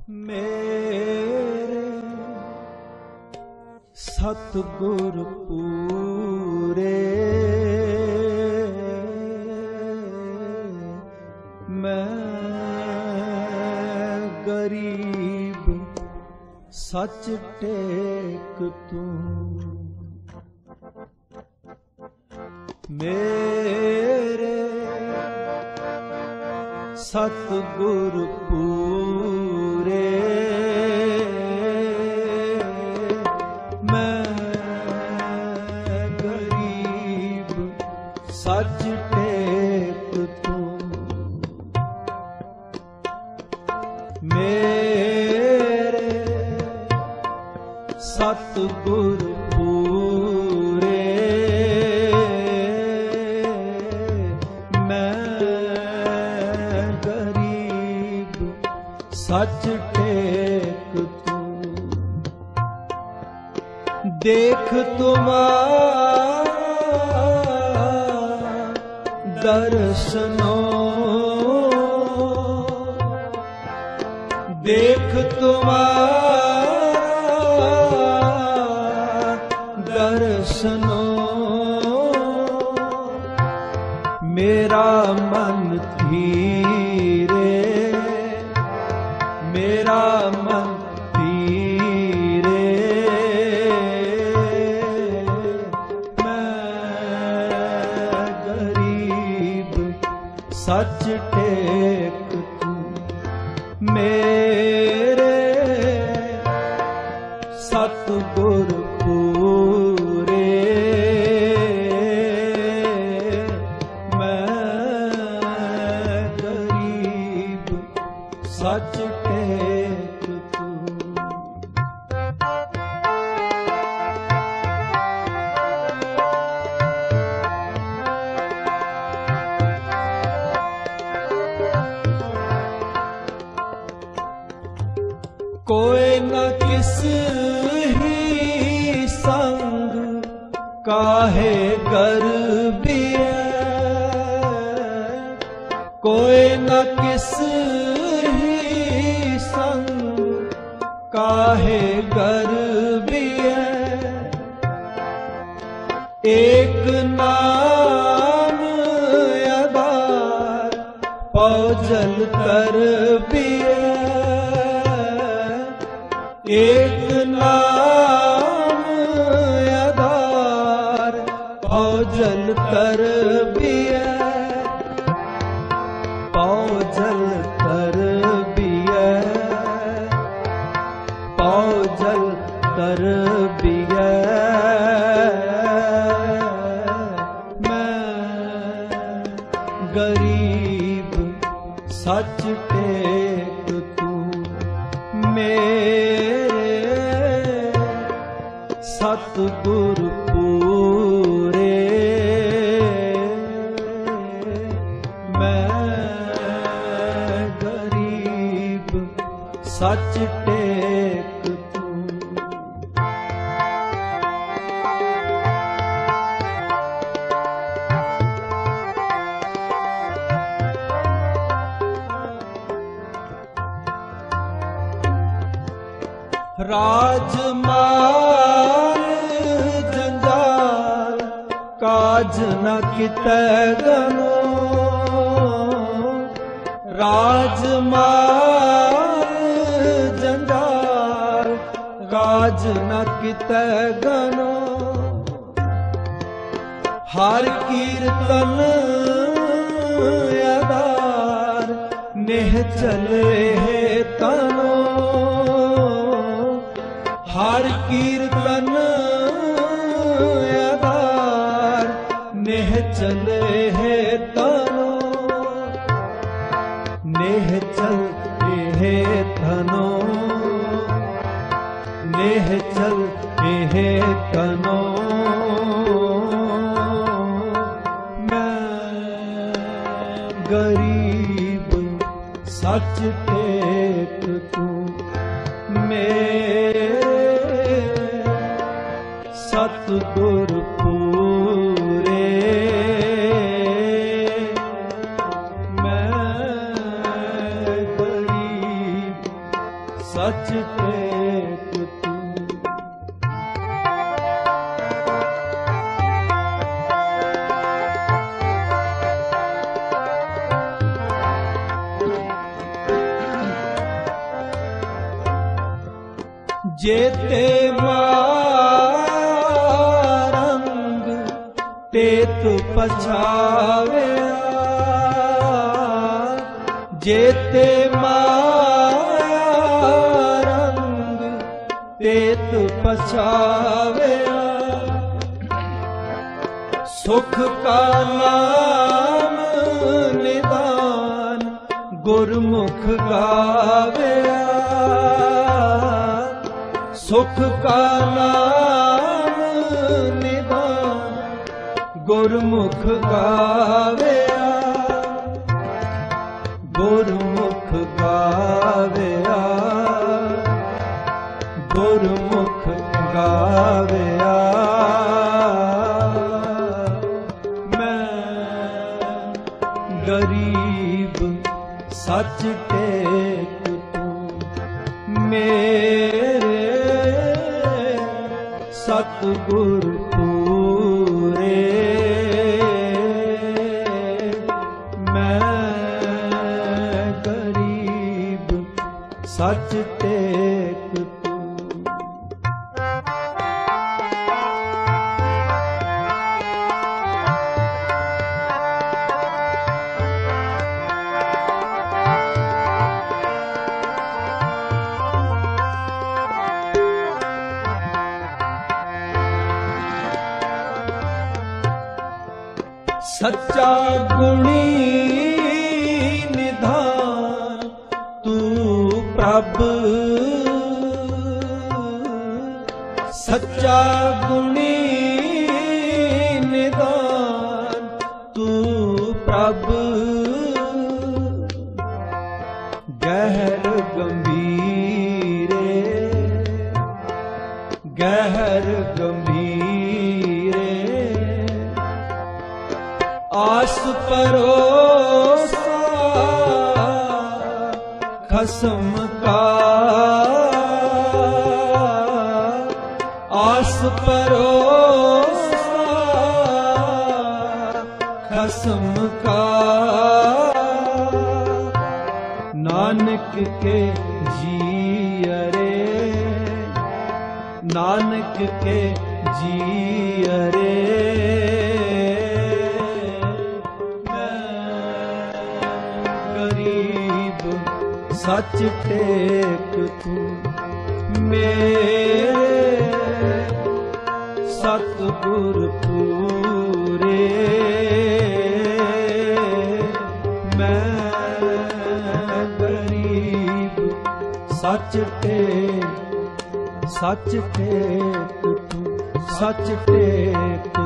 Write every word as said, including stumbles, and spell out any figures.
मेरे सतगुर पूरे मैं गरीब सच टेक तू मेरे सतगुर पूरे मैं गरीब सच टेक तू मेरे सतगुर पूरे मैं गरीब सच टेक तू देख तुम्हारा दर्शनों देख तुम्हारा दर्शनों मेरा मन धीरे मेरा मन धीरे मैं गरीब सच टेक तू मेरे सतगुर पूरे मैं गरीब सच टेक तू कोई न किस ही संग काहे गर्बिए कोई न किस ही संग काहे गर्बिए एक नाम आधार पौजल तरबिए एक नाम आधार पौजल तरबिए पौजल तरबिए पौजल तरबिए मैं गरीब सच टेक तू मेरे सतगुर पूरे मैं गरीब सच टेक तू राजमाल जंजाल काज न कितै गनो राजमाल जंजाल काज न कितै गनो हर कीर्तन आधार नेह चले तनो हर कीर्तन आधार नेह चले है तनो नेह चले है तनो नेह चले है तनो मैं गरीब सच टेक तू मेरे सतगुर पूरे मैं गरीब सच टेक तू। जेते मारंग तेत पछावे, जेते मारंग तेत पछावे। सुख का नाम निदान गुरमुख गावे, सुख का नाम निदान गुरमुख गावे, गुरमुख गावे, गुरमुख गावे। मैं गरीब सच टेक तू, मेरे सतगुर पूरे। मैं गरीब सच टेक तू। सच्चा गुणी निधान तू प्रभ, सच्चा गुणी निधान तू प्रभ। गहर गंभीरे, गहर गंभीरे, आस परोसा खसम का, आस परोसा खसम का। नानक के जियरे, नानक के जियरे। सच टेक तू, मेरे सतगुर पूरे। मैं गरीब सच टेक, सच टेक तू, सच टेक